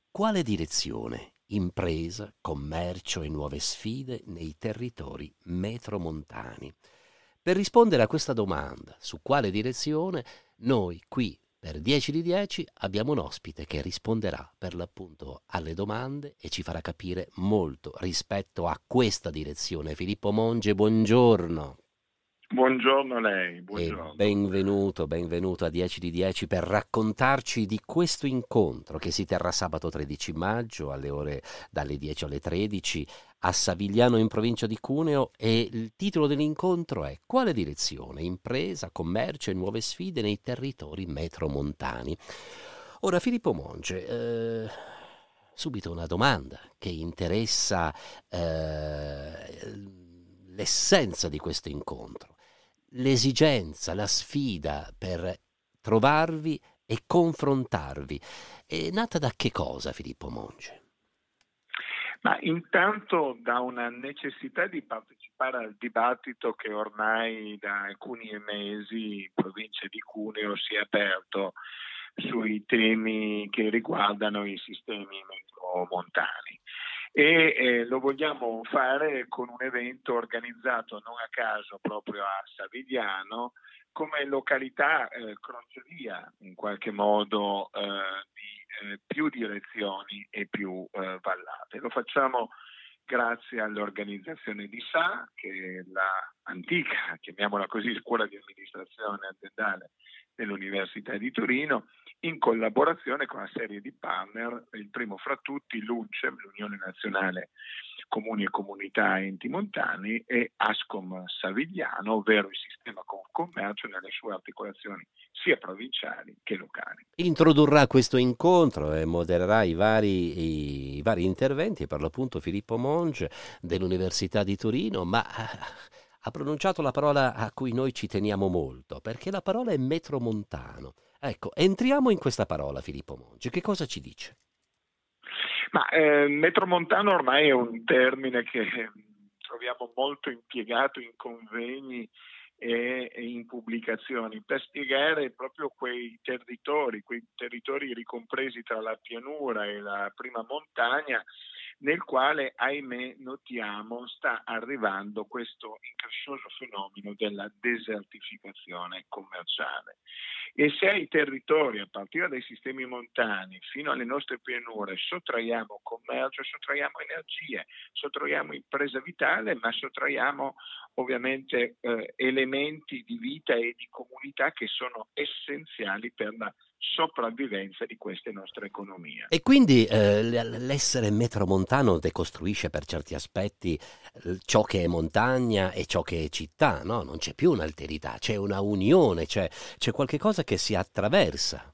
Quale direzione? Impresa, commercio e nuove sfide nei territori metromontani. Per rispondere a questa domanda, su quale direzione, noi qui per 10 di 10 abbiamo un ospite che risponderà per l'appunto alle domande e ci farà capire molto rispetto a questa direzione. Filippo Monge, buongiorno. Buongiorno a lei, E buongiorno. benvenuto a 10 di 10 per raccontarci di questo incontro che si terrà sabato 13 maggio alle ore dalle 10 alle 13 a Savigliano in provincia di Cuneo, e il titolo dell'incontro è Quale direzione? Impresa, commercio e nuove sfide nei territori metromontani. Ora Filippo Monge, subito una domanda che interessa l'essenza di questo incontro. L'esigenza, la sfida per trovarvi e confrontarvi è nata da che cosa, Filippo Monge? Ma intanto da una necessità di partecipare al dibattito che ormai da alcuni mesi in provincia di Cuneo si è aperto sui temi che riguardano i sistemi metromontani. Lo vogliamo fare con un evento organizzato non a caso proprio a Savigliano come località crocevia in qualche modo di più direzioni e più vallate. Lo facciamo grazie all'organizzazione di SA, che è la antica, chiamiamola così, scuola di amministrazione aziendale dell'Università di Torino, in collaborazione con una serie di partner, il primo fra tutti l'UNCEM, l'Unione Nazionale Comuni e Comunità Enti Montani, e Ascom Savigliano, ovvero il sistema commercio nelle sue articolazioni sia provinciali che locali. Introdurrà questo incontro e modererà i vari interventi, per l'appunto Filippo Monge dell'Università di Torino, ma ha pronunciato la parola a cui noi ci teniamo molto, perché la parola è metromontano. Ecco, entriamo in questa parola, Filippo Monge. Che cosa ci dice? Ma metromontano ormai è un termine che troviamo molto impiegato in convegni e in pubblicazioni per spiegare proprio quei territori ricompresi tra la pianura e la prima montagna, nel quale, ahimè, notiamo sta arrivando questo increscioso fenomeno della desertificazione commerciale. E se ai territori, a partire dai sistemi montani fino alle nostre pianure, sottraiamo commercio, sottraiamo energie, sottraiamo impresa vitale, ma sottraiamo ovviamente elementi di vita e di comunità che sono essenziali per la sopravvivenza di queste nostre economie. E quindi l'essere metromontano decostruisce per certi aspetti ciò che è montagna e ciò che è città, no? Non c'è più un'alterità, c'è una unione, c'è qualche cosa che si attraversa.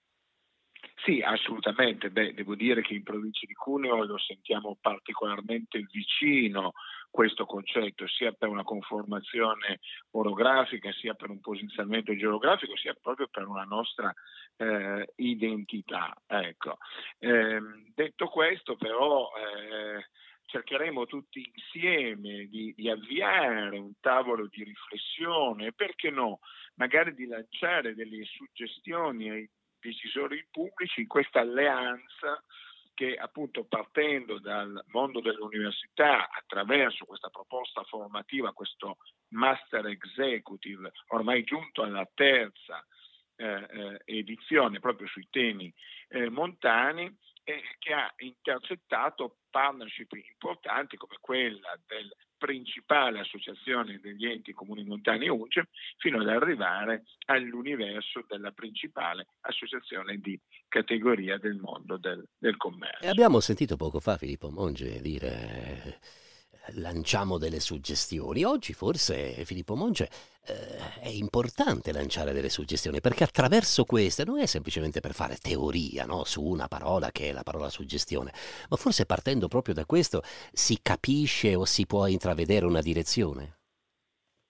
Sì, assolutamente. Devo dire che in provincia di Cuneo lo sentiamo particolarmente vicino questo concetto, sia per una conformazione orografica, sia per un posizionamento geografico, sia proprio per una nostra identità. Ecco. Detto questo, però, cercheremo tutti insieme di avviare un tavolo di riflessione e, perché no, magari di lanciare delle suggestioni ai decisori pubblici in questa alleanza che, appunto, partendo dal mondo dell'università, attraverso questa proposta formativa, questo Master Executive, ormai giunto alla terza edizione proprio sui temi montani, che ha intercettato partnership importanti come quella del principale associazione degli enti comuni montani UNCEM, fino ad arrivare all'universo della principale associazione di categoria del mondo del E commercio. abbiamo sentito poco fa Filippo Monge dire lanciamo delle suggestioni. Oggi forse, Filippo Monge, è importante lanciare delle suggestioni, perché attraverso queste non è semplicemente per fare teoria, no, su una parola che è la parola suggestione, ma forse partendo proprio da questo si capisce o si può intravedere una direzione.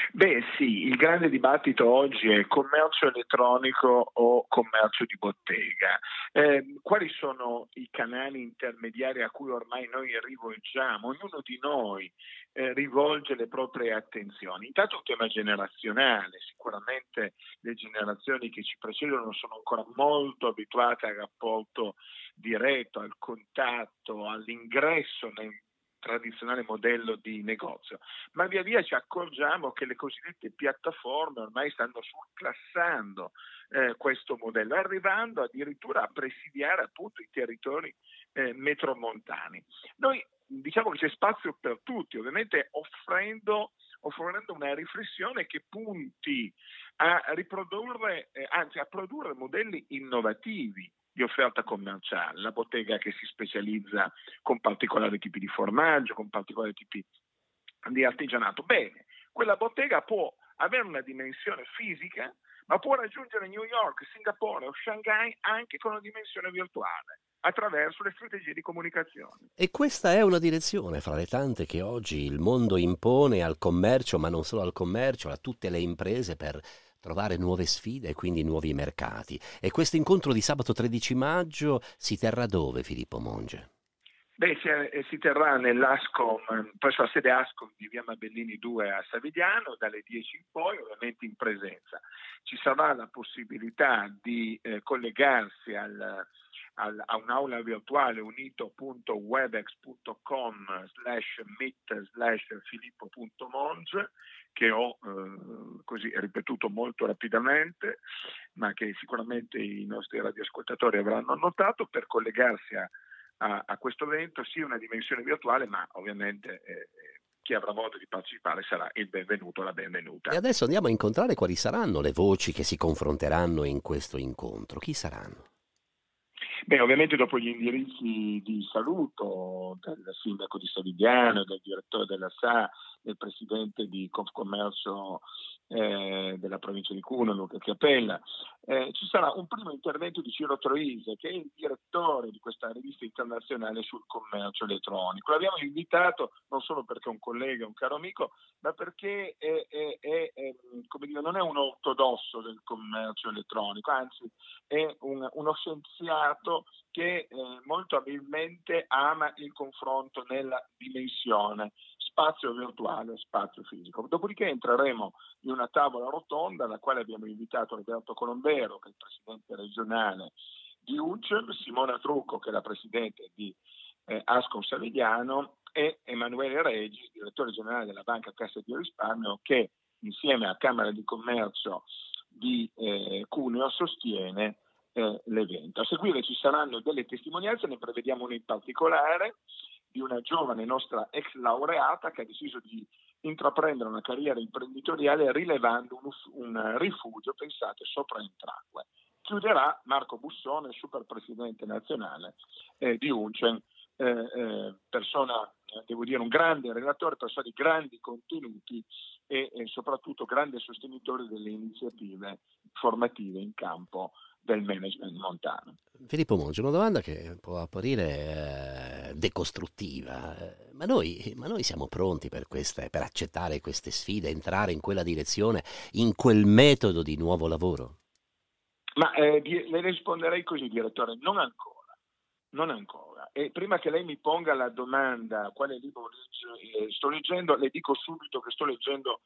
Beh sì, il grande dibattito oggi è commercio elettronico o commercio di bottega. Quali sono i canali intermediari a cui ormai noi rivolgiamo? Ognuno di noi rivolge le proprie attenzioni. Intanto un tema generazionale, sicuramente le generazioni che ci precedono sono ancora molto abituate al rapporto diretto, al contatto, all'ingresso nel tradizionale modello di negozio, ma via via ci accorgiamo che le cosiddette piattaforme ormai stanno surclassando questo modello, arrivando addirittura a presidiare appunto i territori metromontani. Noi diciamo che c'è spazio per tutti, ovviamente offrendo una riflessione che punti a riprodurre, anzi a produrre modelli innovativi di offerta commerciale, la bottega che si specializza con particolari tipi di formaggio, con particolari tipi di artigianato. Bene, quella bottega può avere una dimensione fisica, ma può raggiungere New York, Singapore o Shanghai anche con una dimensione virtuale, attraverso le strategie di comunicazione. E questa è una direzione fra le tante che oggi il mondo impone al commercio, ma non solo al commercio, a tutte le imprese per trovare nuove sfide e quindi nuovi mercati. E questo incontro di sabato 13 maggio si terrà dove, Filippo Monge? Beh, si terrà nell'Ascom, presso la sede Ascom di via Mabellini 2 a Savigliano, dalle 10 in poi, ovviamente in presenza. Ci sarà la possibilità di collegarsi a un'aula virtuale unito.webex.com/meet/filippo.monge, che ho così ripetuto molto rapidamente, ma che sicuramente i nostri radioascoltatori avranno annotato, per collegarsi a questo evento, sia una dimensione virtuale, ma ovviamente chi avrà modo di partecipare sarà il benvenuto, la benvenuta. E adesso andiamo a incontrare quali saranno le voci che si confronteranno in questo incontro. Chi saranno? Beh, ovviamente dopo gli indirizzi di saluto del sindaco di Savigliano, del direttore della SA, del presidente di Confcommercio della provincia di Cuneo, Luca Chiapella, ci sarà un primo intervento di Ciro Troise, che è il direttore di questa rivista internazionale sul commercio elettronico. L'abbiamo invitato non solo perché è un collega, un caro amico, ma perché come dire, non è un ortodosso del commercio elettronico, anzi è uno scienziato che molto abilmente ama il confronto nella dimensione spazio virtuale, spazio fisico. Dopodiché entreremo in una tavola rotonda alla quale abbiamo invitato Roberto Colombero, che è il presidente regionale di UCEM, Simona Trucco, che è la presidente di Ascom Savigliano, e Emanuele Regis, direttore generale della Banca Cassa di Risparmio, che insieme a Camera di Commercio di Cuneo sostiene l'evento. A seguire ci saranno delle testimonianze, ne prevediamo una in particolare di una giovane nostra ex laureata che ha deciso di intraprendere una carriera imprenditoriale rilevando un rifugio, pensate, sopra Entracque. Chiuderà Marco Bussone, super presidente nazionale di UNCEN, persona, devo dire, un grande relatore, persona di grandi contenuti e soprattutto grande sostenitore delle iniziative formative in campo del management montano. Filippo Monge, una domanda che può apparire decostruttiva, ma noi siamo pronti per accettare queste sfide, entrare in quella direzione, in quel metodo di nuovo lavoro? Ma le risponderei così, direttore, non ancora. E prima che lei mi ponga la domanda quale libro sto leggendo, le dico subito che sto leggendo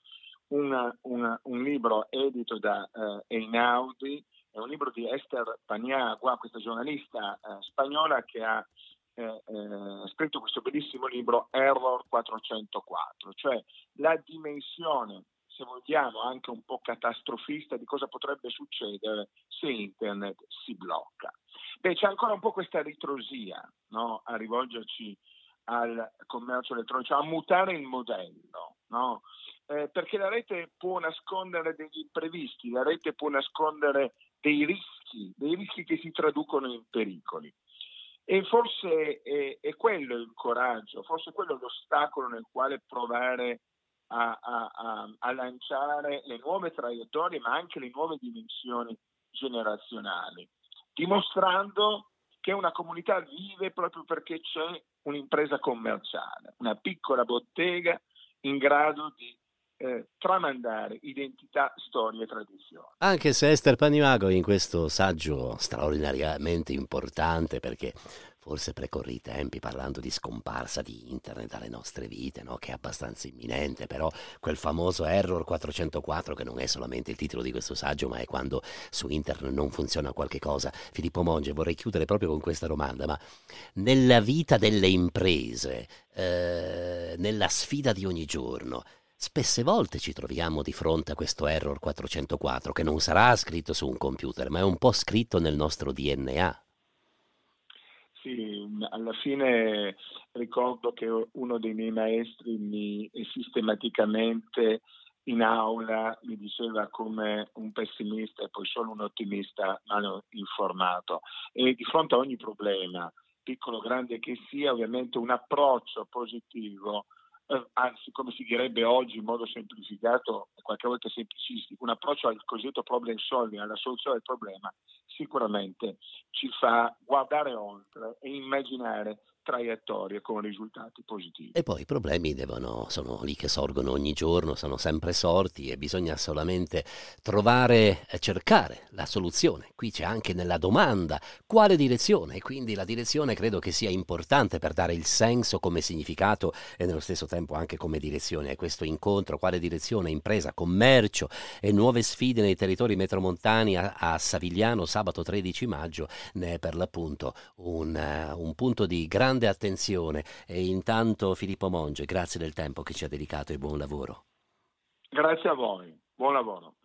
un libro edito da Einaudi. È un libro di Esther Paniagua, questa giornalista spagnola che ha scritto questo bellissimo libro Error 404, cioè la dimensione, se vogliamo, anche un po' catastrofista di cosa potrebbe succedere se Internet si blocca. Beh, c'è ancora un po' questa ritrosia, no? A rivolgerci al commercio elettronico, cioè a mutare il modello, no? Perché la rete può nascondere degli imprevisti, la rete può nascondere dei rischi che si traducono in pericoli. E forse è quello il coraggio, forse quello l'ostacolo nel quale provare a lanciare le nuove traiettorie, ma anche le nuove dimensioni generazionali, dimostrando che una comunità vive proprio perché c'è un'impresa commerciale, una piccola bottega in grado di tramandare identità, storia e tradizione. Anche se Ester Panimago in questo saggio straordinariamente importante, perché forse precorre i tempi parlando di scomparsa di internet dalle nostre vite, no? Che è abbastanza imminente, però quel famoso Error 404, che non è solamente il titolo di questo saggio, ma è quando su internet non funziona qualche cosa. Filippo Monge, vorrei chiudere proprio con questa domanda, ma nella vita delle imprese, nella sfida di ogni giorno, spesse volte ci troviamo di fronte a questo Error 404 che non sarà scritto su un computer, ma è un po' scritto nel nostro DNA. Sì, alla fine ricordo che uno dei miei maestri sistematicamente in aula mi diceva come un pessimista e poi solo un ottimista mi hanno informato. E di fronte a ogni problema, piccolo o grande che sia, ovviamente un approccio positivo, anzi come si direbbe oggi in modo semplificato e qualche volta semplicistico, un approccio al cosiddetto problem solving, alla soluzione del problema, sicuramente ci fa guardare oltre e immaginare traiettorie con risultati positivi. E poi i problemi sono lì che sorgono ogni giorno, sono sempre sorti e bisogna solamente trovare e cercare la soluzione. Qui c'è anche nella domanda quale direzione, e quindi la direzione credo che sia importante per dare il senso come significato e nello stesso tempo anche come direzione a questo incontro. Quale direzione? Impresa, commercio e nuove sfide nei territori metromontani a Savigliano sabato 13 maggio ne è per l'appunto un punto di grande attenzione. E intanto Filippo Monge, grazie del tempo che ci ha dedicato e buon lavoro. Grazie a voi, buon lavoro.